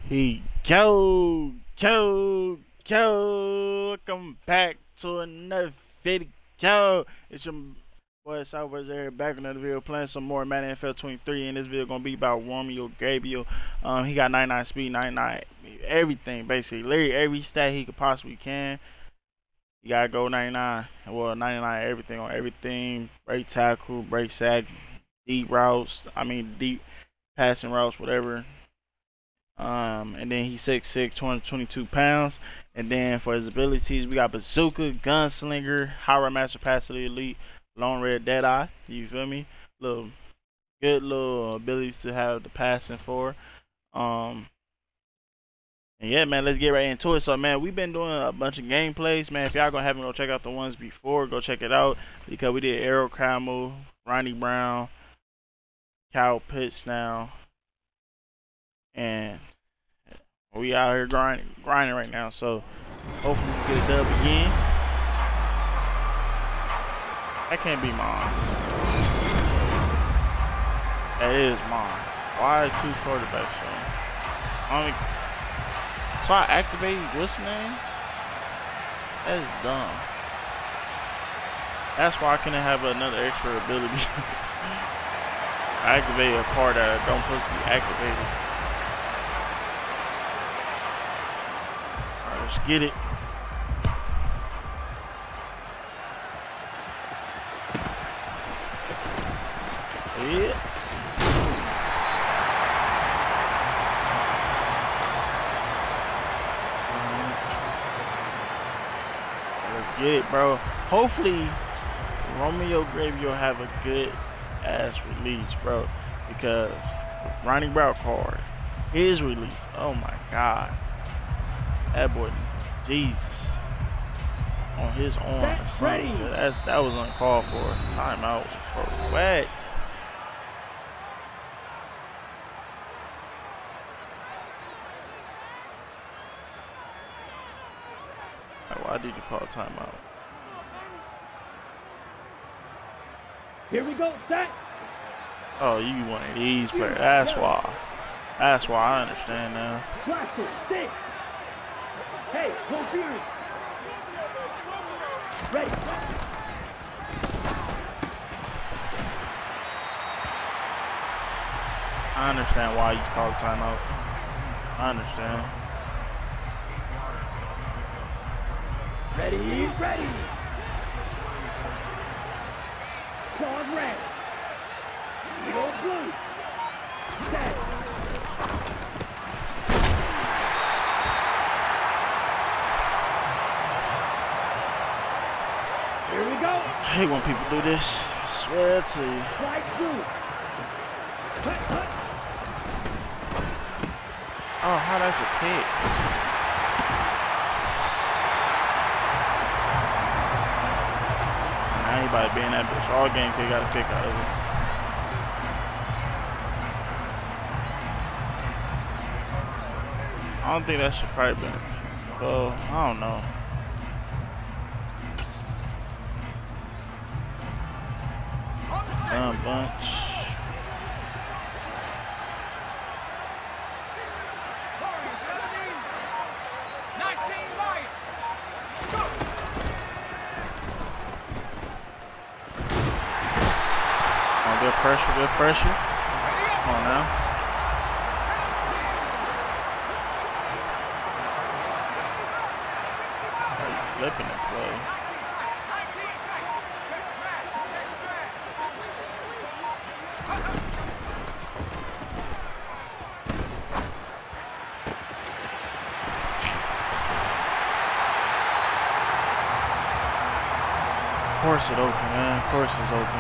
He go. Welcome back to another video. It's your boy Savageboiiza here, back in another video playing some more Madden NFL 23. And this video gonna be about Romeo Gabriel. He got 99 speed, 99 everything, basically literally every stat he could possibly can. You gotta go 99. Well, 99 everything on everything. Break tackle, break sack, deep routes. Deep passing routes, whatever. And then he's 6'6", 222 pounds. And then for his abilities, we got Bazooka, Gunslinger, High Master Pass to the Elite, Long Red Deadeye. You feel me? Good little abilities to have the passing for. And yeah, man, let's get right into it. So, man, we've been doing a bunch of gameplays, man. If y'all haven't go check out the ones before, go check it out, because we did Arrow Camel, Ronnie Brown, Kyle Pitts now. And we out here grinding right now, so hopefully we get a dub again. That can't be mine. That is mine. Why two quarterbacks showing? So I activated what's the name? That is dumb. That's why I couldn't have another extra ability. I activated a card that don't supposed to be activated. Let's get it. Yeah. Let's get it, bro. Hopefully, Romeo Gabriel have a good ass release, bro. Because Ronnie Brown card, his release. Oh my God. That boy, Jesus, on his arm. That was uncalled for. Timeout for what? Why did you call timeout? Here we go, set. Oh, you one of these players. That's why. That's why I understand now. Classic six. Hey, hold here. Ready. I understand why you call timeout. I understand. Ready, ready. Squad red. Go blue. Set. Here we go. I hate when people do this. I swear to you. Slide through. Cut. Oh, how that's a pick. Now anybody being that bitch. All game they got a pick out of it. I don't think that should probably be. Well, I don't know. Bunch. Oh, good pressure. Come on now. Flipping the play. Of course it's open, man. Of course it's open.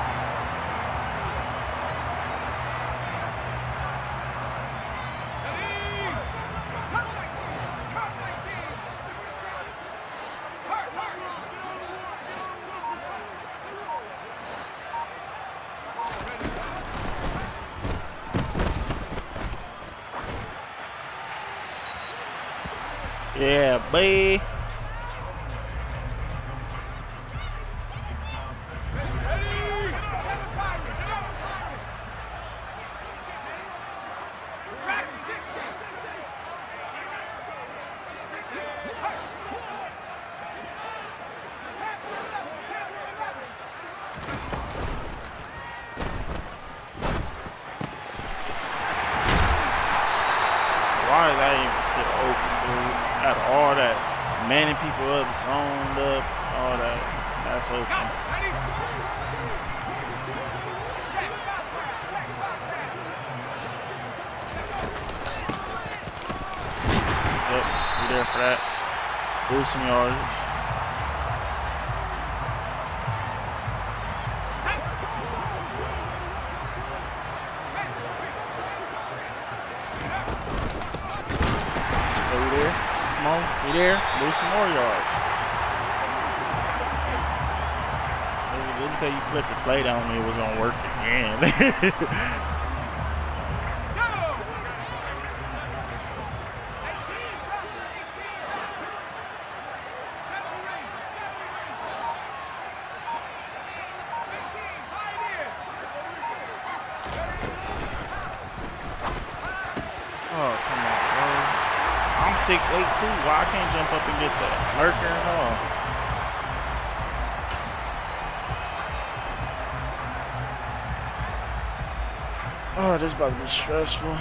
Yeah, boy. why is that even still open, dude? Out of all that, manning people up, zoned up, all that, that's open. Yep, be there for that. Lose some yardage. We there, lose some more yards. Just because you flipped the play down me, it was gonna work again. Oh, come on, bro. I'm 6'8" too. Why I can't jump up and get that lurker and all? Oh, this is about to be stressful.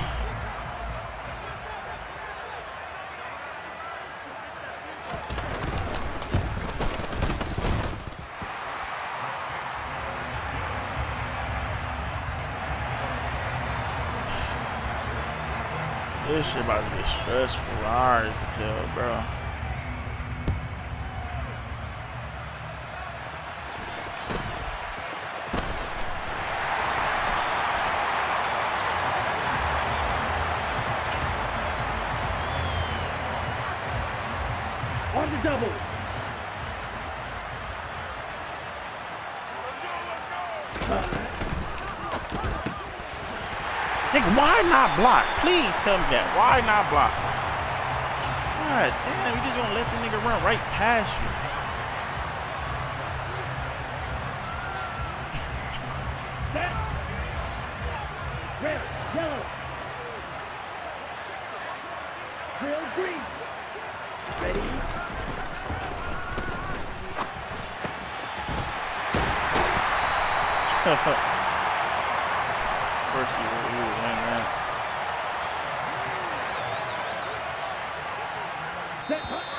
This shit about to be stressful. I already can tell, bro. On the double. Nigga, why not block? Please tell me that. Why not block? God damn, you just gonna let the nigga run right past you. Set. Red, yellow. Real green. Ready. Of course he would win that. Set.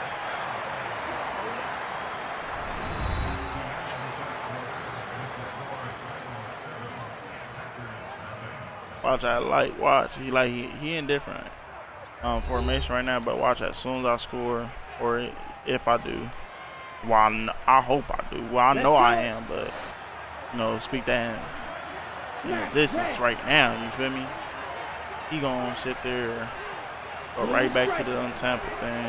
Watch that light. Watch. He indifferent formation right now, but watch as soon as I score, or if I do. Well, I hope I do. Well, I know I am, but you know, speak that in existence right now. You feel me? He gonna sit there, go right back to the untampered thing.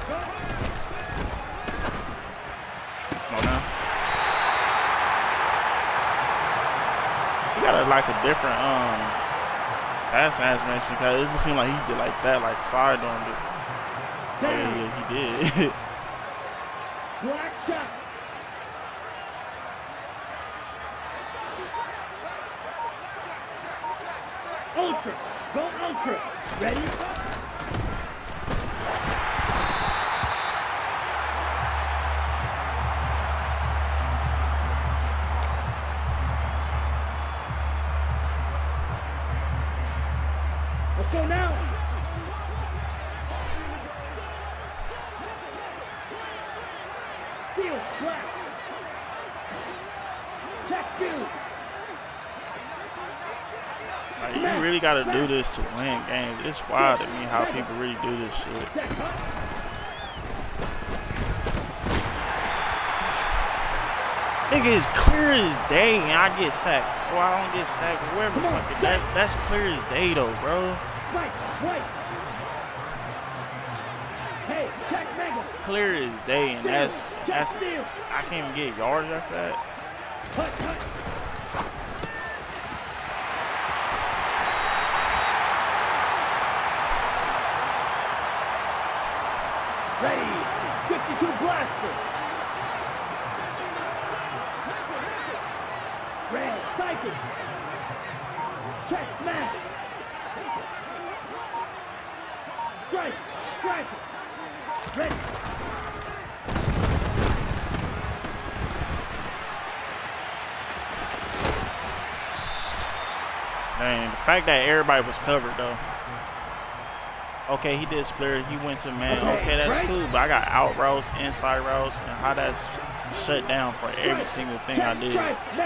Come on now. He got like a different pass animation, because it just seemed like he did like that, like side armed it. Oh yeah, he did. Black shot. Ultra. Go ultra. Ready? Let's go now. Field flat. Check two. Like, you really gotta do this to win games. It's wild to me how people really do this shit. Nigga, it's clear as day and I get sacked. Or I don't get sacked, or whatever the fuck. That's clear as day though, bro. Right. Hey, check mega. Clear as day, and that's I can't even get yards after that. Hut. Ready. 52 blaster. Red cycle. Check smash. Strike. Ready. Dang, the fact that everybody was covered though. Okay, he did split. He went to man. Okay, that's cool. But I got out routes, inside routes, and how that's shut down for every single thing I did.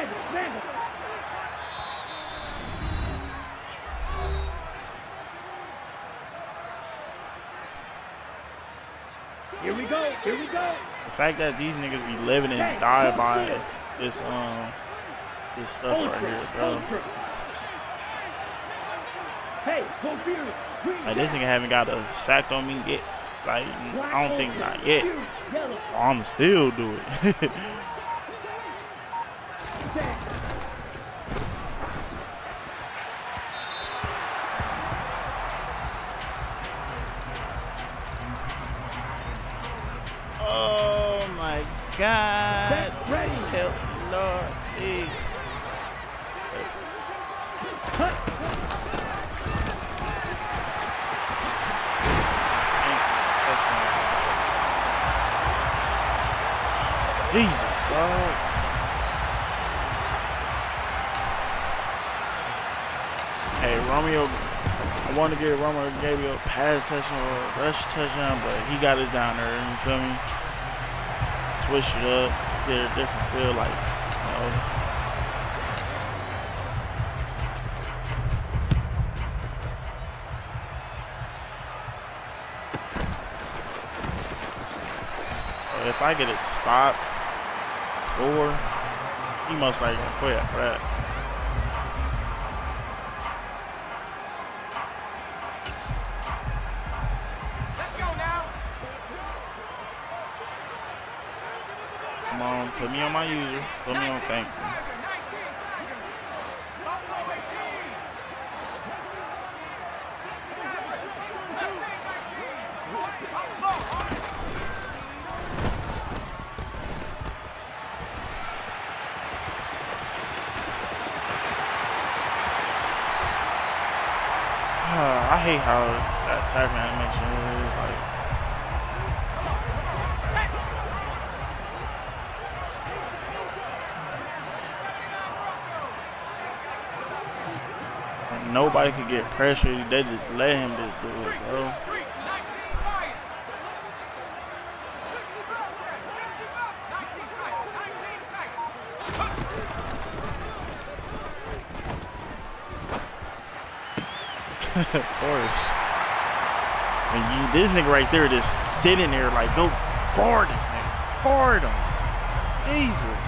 Here we go. Here we go. The fact that these niggas be living and die by this stuff right here, bro. Hey, go Fury. Like this nigga haven't got a sack on me yet. Like I don't think not yet. I'ma still do it. Oh my God. Ready. Help me, Lord, please. Jesus, bro. Hey, Romeo, I want to get Romeo Gabriel pass touchdown or rush touchdown, but he got us down there, you feel me? Switch it up, get a different feel, like, you know. If I get it stopped, score, he most likely gonna quit after that. Let's go now. Come on, put me on my user, put me on thank you. I hate how that tackling animation is like nobody could get pressure. They just let him just do it, bro. Of course. And this nigga right there just sitting there like, go guard this nigga. Guard him. Jesus.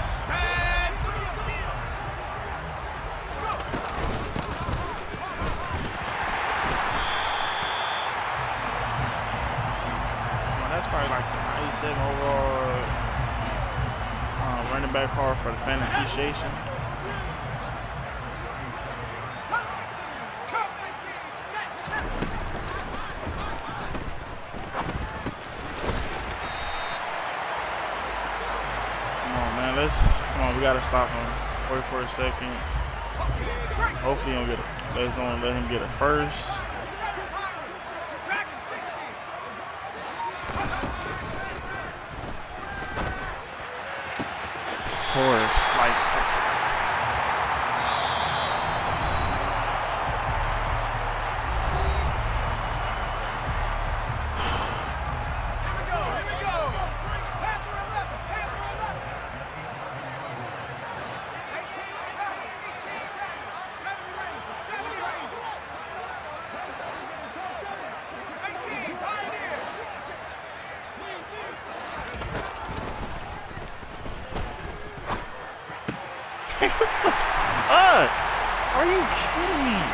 Well, that's probably like the 97 overall running back card for the fan appreciation. Come on, we gotta stop him. 44 seconds. Hopefully he don't get it. Let's go and let him get it first. Of course, like are you kidding me?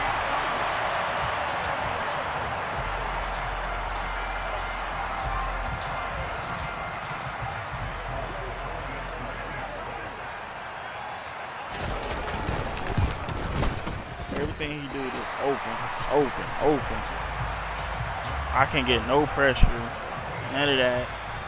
Everything he do is open. I can't get no pressure, none of that.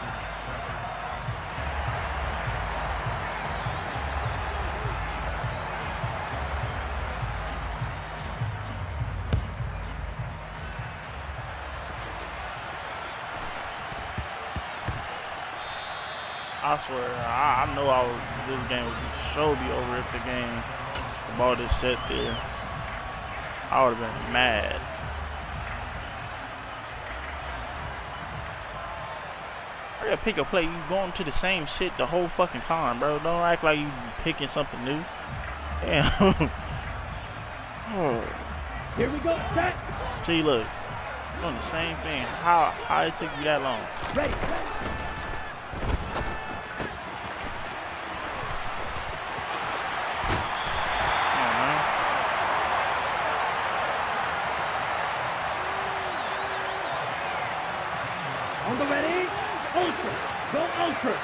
I swear, I know this game would sure be over if the ball just sat there. I would have been mad. I gotta pick a play. You going to the same shit the whole fucking time, bro. Don't act like you picking something new. Damn. Oh. Here we go. Set. See, look. Doing the same thing. How it took you that long? Ready. On the ready. Ultra. Go ultra.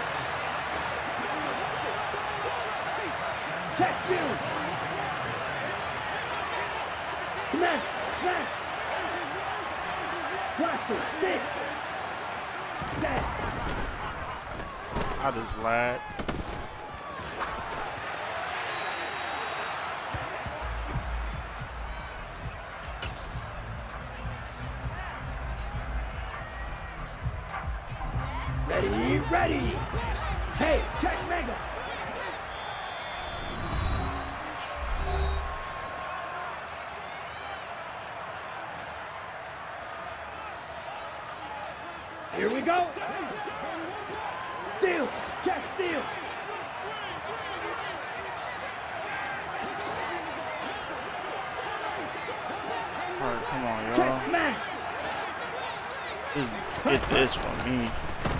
Check you. Smash. Smash. Blaster. Stick. Set. I just lied. Ready, ready. Hey, check mega. Here we go. Steal, check steal. All right, come on, y'all. Check smash. Just get this from me.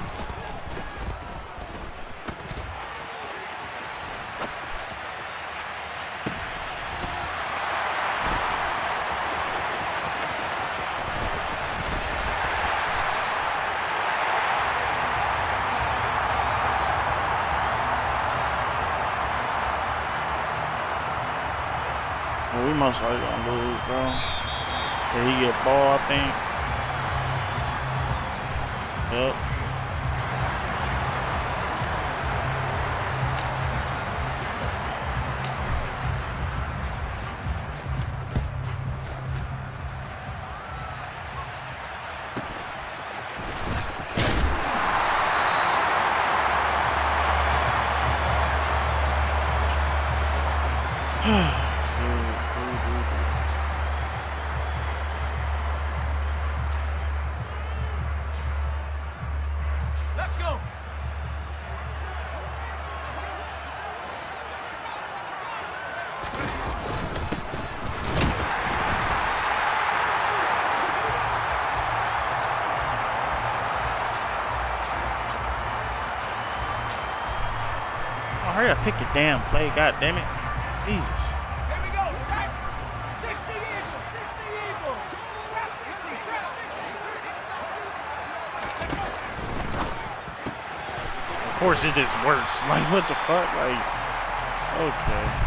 Well, we most likely gonna lose, bro. Did he get ball, I think? Yep. Let's go. Oh, hurry up, pick your damn play, god damn it. Jesus. Here we go. Set. 60 eagle. 60 eagle. Trap 60. Trap 60. Of course it just works. Like, what the fuck? Like, okay.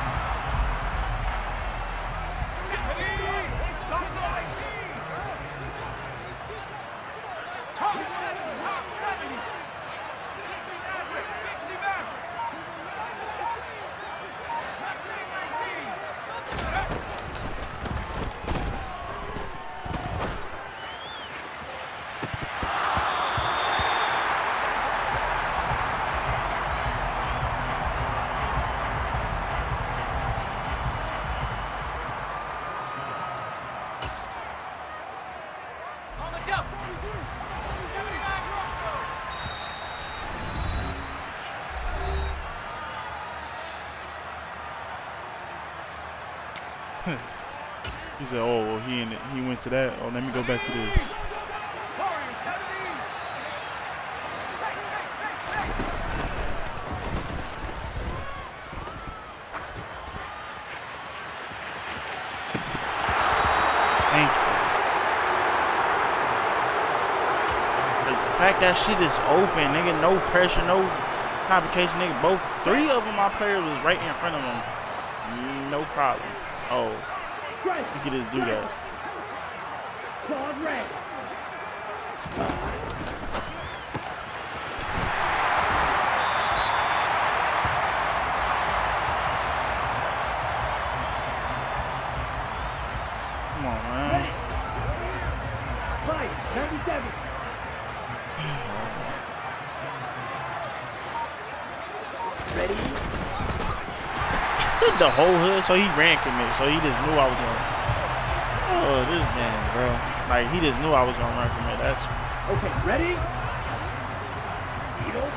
He said, "Oh, well, he went to that. Oh, let me go back to this." Thank you. The fact that shit is open, nigga, no pressure, no complication, nigga. Both 3 of them, my players was right in front of them. No problem. Oh, you can just do that. Claude red. Come on, man. Fight, 97. Ready? The whole hood, so he ran commit, so he just knew I was gonna. Oh, this man, bro. Like, he just knew I was gonna run commit. That's. Okay, ready?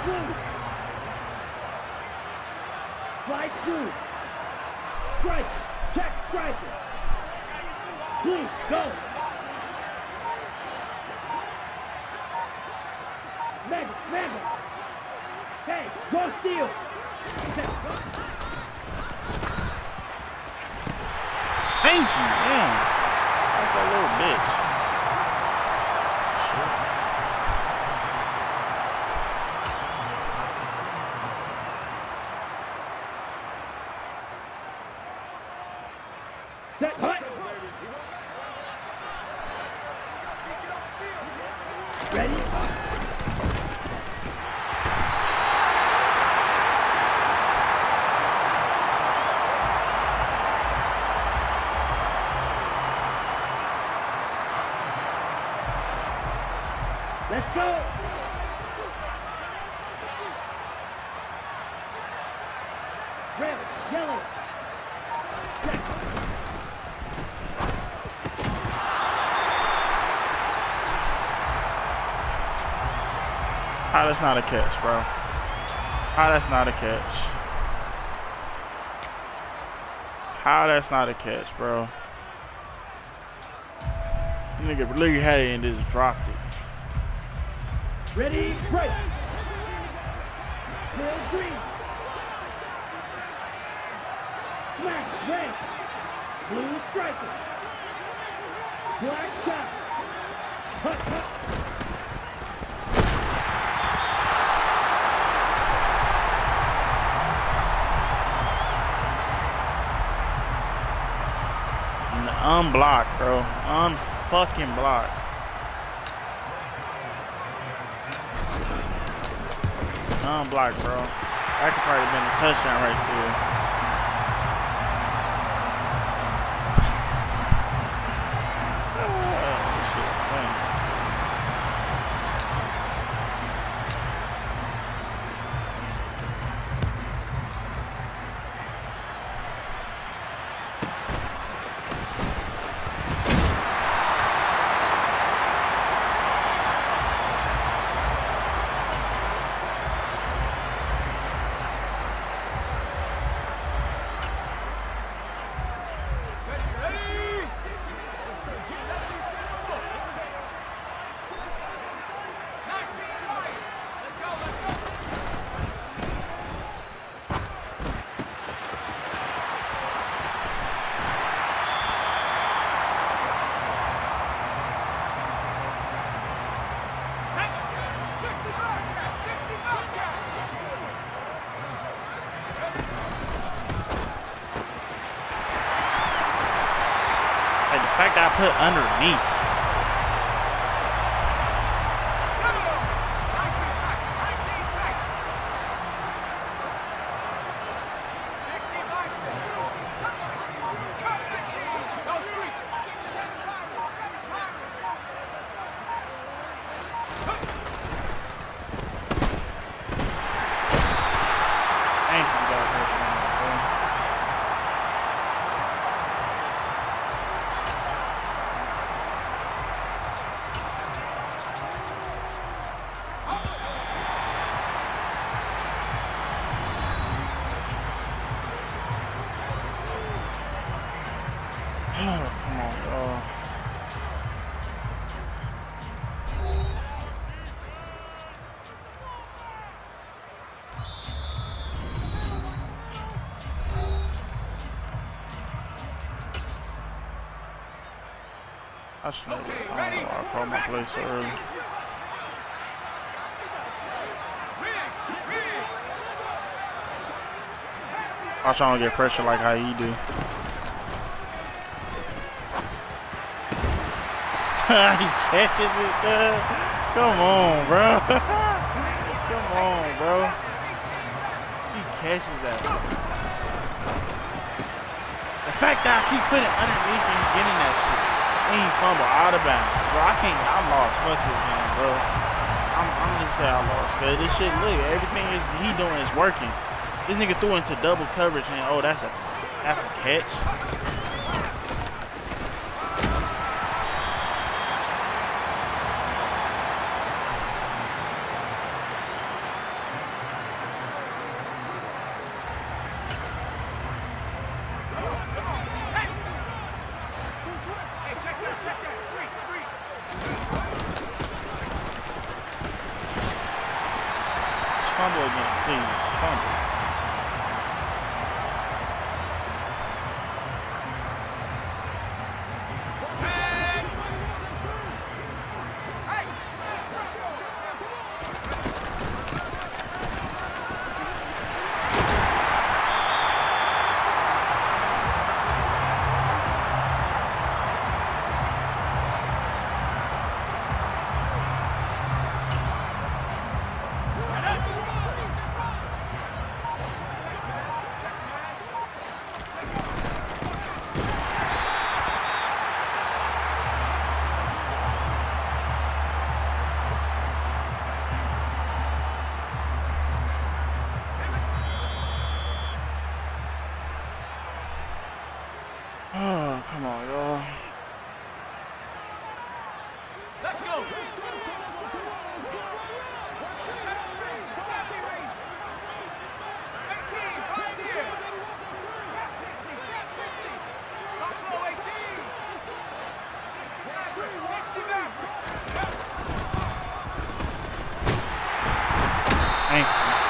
blue. Slide through. Strike. Check striker. Blue, go. Mega. Hey, go steal. Thank you, damn. That's that little bitch. Set, hut. Ready? Let's go! Red, yellow. Check. How that's not a catch, bro? How that's not a catch? How that's not a catch, bro? Nigga literally had it and just dropped it. Ready, break. Clear green. Smash, red. Blue striker. Black shot. Hut. Unblocked, bro. Unfucking blocked. Unblocked, bro. That could probably have been a touchdown right there. The fact that I put underneath. I should have. I don't know why I called my play so early. I'm trying to get pressure like how you do. He catches it, dude. Come on, bro. Come on, bro. He catches that. The fact that I keep putting it underneath and he's getting that shit. And he fumble out of bounds. Bro, I'm lost. Fuck this game, bro. I'm just saying I lost. Cause this shit, look, everything he doing is working. This nigga threw into double coverage and oh, that's a catch. Fumble again, please. Fumble. Oh, come on, y'all. Let's go. 18, right here. Trap 60. Top row 18. 60 back. Thank you.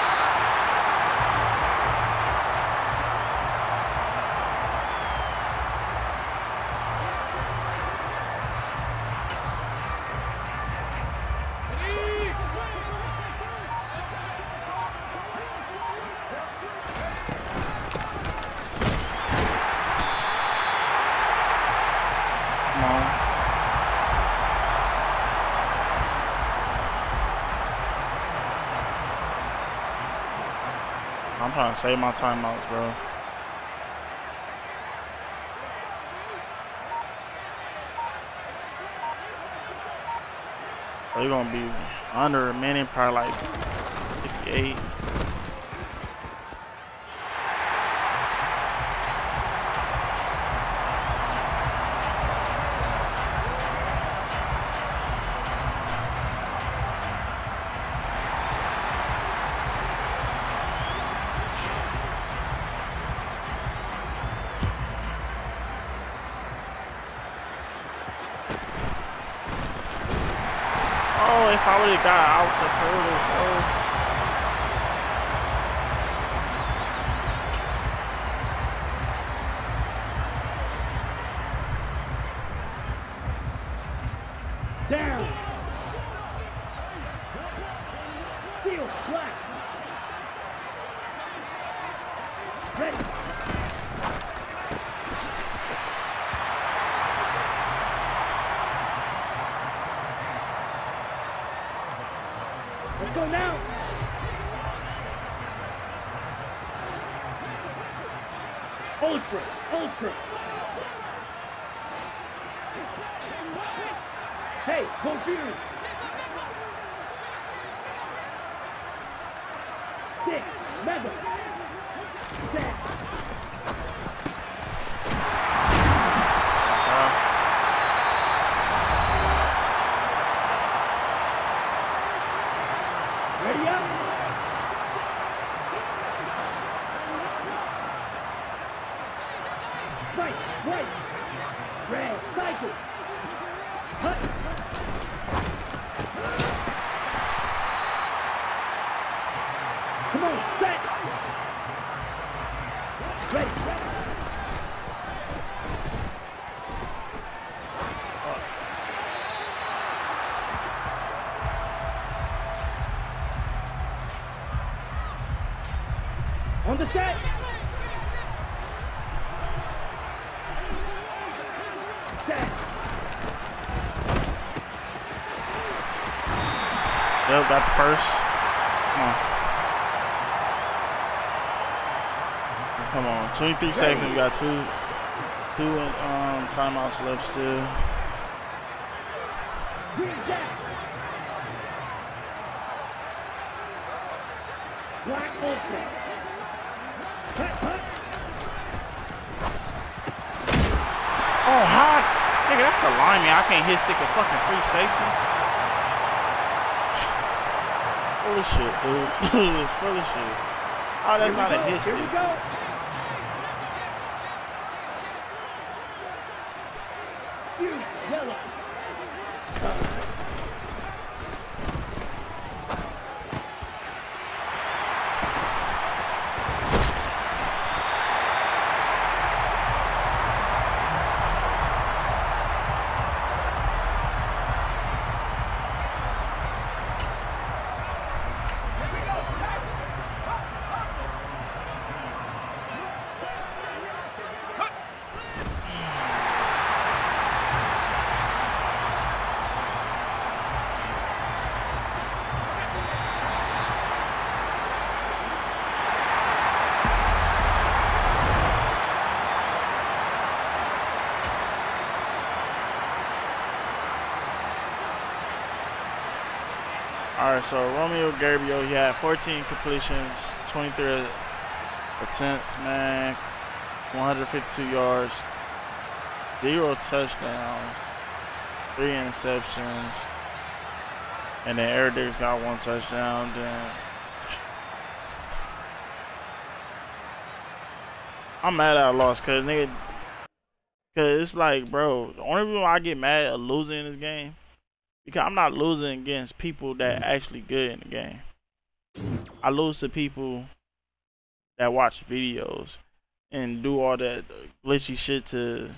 I'm trying to save my timeouts, bro. So you're gonna be under a minute, probably like 58. If I would have got out the portal, Down. Field flat. Ready. Let's go now. Ultra. Hey, confused. 6, 7, 7. Ready up. Right. Red, cycle. Hut. Come on, set. Ready. On the set. Set. Yep, got the first. Come on. 23 seconds. We got two timeouts left still. Black ultra. Oh, hot. Nigga, that's a lineman. I can't hit stick a fucking free safety. Full of shit, dude. Full of shit. Oh, that's not a hit stick. Here we go. Yellow. Alright, so Romeo Gabriel, he had 14 completions, 23 attempts, man, 152 yards, 0 touchdowns, 3 interceptions, and then Eric Diggs got 1 touchdown. Then I'm mad I lost, cause nigga, cause it's like, bro, the only reason why I get mad at losing in this game, because I'm not losing against people that actually good in the game. I lose to people that watch videos and do all that glitchy shit to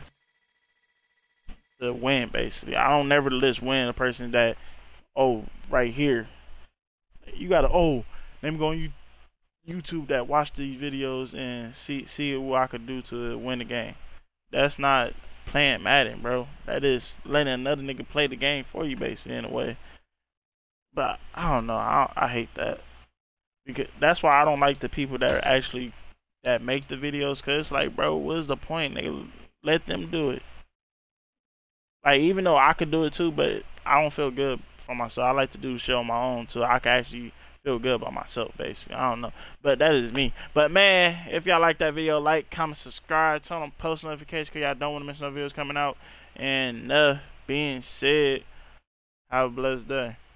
win, basically. I don't never list win a person that, oh, right here. You gotta, oh, let me go on YouTube that watch these videos and see what I could do to win the game. That's not playing Madden, bro. That is letting another nigga play the game for you, basically, in a way. But I don't know. I hate that, because that's why I don't like the people that are actually that make the videos. Cause it's like, bro, what's the point? Nigga, let them do it. Like, even though I could do it too, but I don't feel good for myself. I like to do the shit on my own so I can actually feel good about myself, basically. I don't know, but that is me. But man, if y'all like that video, like, comment, subscribe, turn on post notifications, because y'all don't want to miss no videos coming out. And being said, have a blessed day.